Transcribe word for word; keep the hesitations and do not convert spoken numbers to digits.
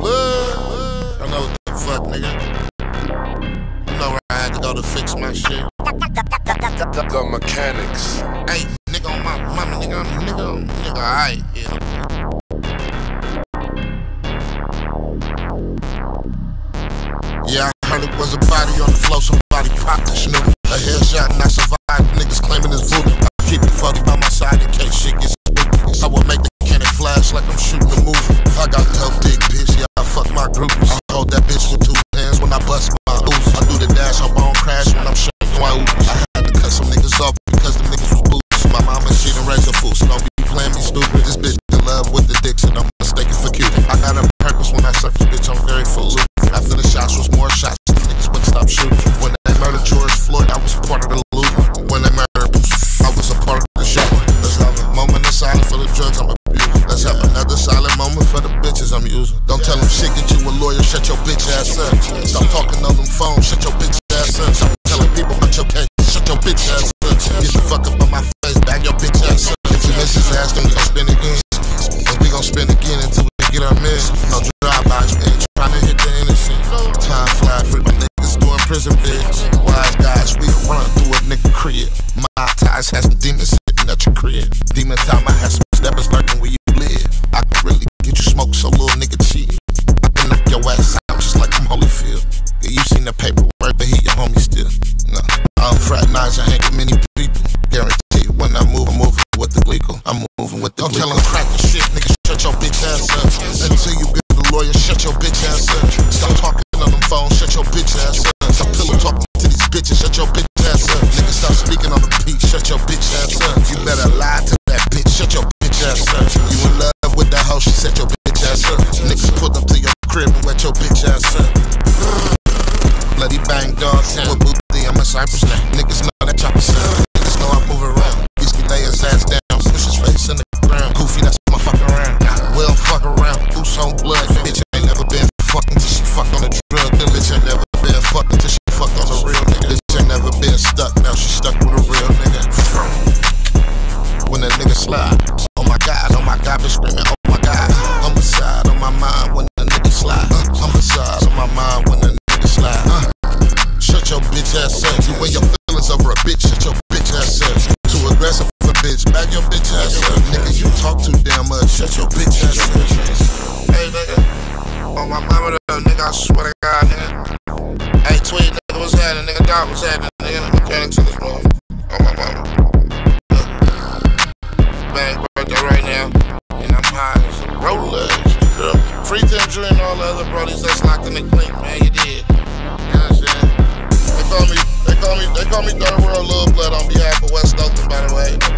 What? I know what the fuck, nigga. You know where I had to go to fix my shit. The mechanics. Hey, nigga on my mama, nigga on nigga on nigga, alright, yeah. Yeah, I heard it was a body on the floor, somebody popped the snoop. A headshot and I survived, niggas claiming it's voodoo. I keep it fucked by my side in case shit gets spooky. I will make the cannon flash like I'm shooting a movie. I got tough dick bitch, yeah, I fuck my groupies. I hold that bitch with two hands when I bust my ooze. I do the dash, I bone crash when I'm shaking my ooze. I had to cut some niggas off because the niggas was boots. My mama, she done raised a fool, so don't be playing me stupid. This bitch in love with the dicks and I'm mistaken for cute. I got a purpose when I surf this bitch, I'm very full of. After the shots was more shots, niggas wouldn't stop shooting. When they murdered George Floyd, I was part of the loot. When they murdered, I was a part of the show. Let's have a moment of silence for the drugs I'm abusing. Let's have another silent moment for the bitches I'm using. Don't tell them shit, get you a lawyer, shut your bitch ass up. Stop talking on them phones, shut your bitch ass up. Stop telling people about your case, shut your bitch ass up. Get the fuck up on my face, bag your bitch ass up. If you miss his ass, then we gon' spin again. And we gon' spin again until we get our men. No drive-bys, we ain't trying to hit the innocent. Time fly, free my niggas doing prison bigs. Wise guys, we run through a nigga crib. My ties has some demons sitting at your crib. Demon time, I had some steppers lurking where you live. I can really get you smoke, so little nigga cheat. I can knock your ass out just like I'm Holyfield. Yeah, you seen the paperwork, but he your homie still. No, I don't fraternize, I hang with many people. Guarantee when I move, I'm moving with the legal. I'm moving with the Don't tell them crack the shit, nigga, shut your bitch ass up. Until you get the lawyer, shut your bitch ass up. Stop talking on them phones, shut your bitch ass up. Stop pillow talking to these bitches, shut your bitch ass up. Nigga, stop speaking on the beat, shut your bitch ass up. You better lie to that bitch, shut your bitch ass up. You in love with that hoe, she set your bitch ass up. Niggas pull up to your crib and wet your bitch ass up. Bloody bang dog, with booty, I'm a Cypress now. Niggas know that chopper sound. Niggas know I move around. Beast me lay his ass down, push his face in the ground. Goofy, that's my fuck around. We don't fuck around, goose on blood. Bitch ain't never been fucking till she fucked on a drug. The bitch ain't never been fucking till she fucked on a real nigga. Bitch ain't never been stuck, now she stuck with a real nigga. When a nigga slide, oh my god, oh my god, bitch screaming, oh my god. Homicide on my mind when a nigga slide. Homicide on my mind when a nigga slide. Uh, shut your bitch ass up. You weigh your feelings over a bitch, shut your bitch ass up. Too aggressive for bitch, bag your bitch ass up. Nigga, you talk too damn much, shut your bitch ass up. Hey nigga, on my mama though, nigga, I swear to God, nigga. Hey tweet, nigga, what's happening, nigga, dog, what's happening, nigga, the mechanics in this room. On my mama. Bang, birthday right now, and I'm high as a roller, girl. Free Tim Drew and all the other brodies that's locked in the clink, man, you did. You know what I'm saying? They call me, they call me, they call me Third World Lil Blood on behalf of West Oakland, by the way.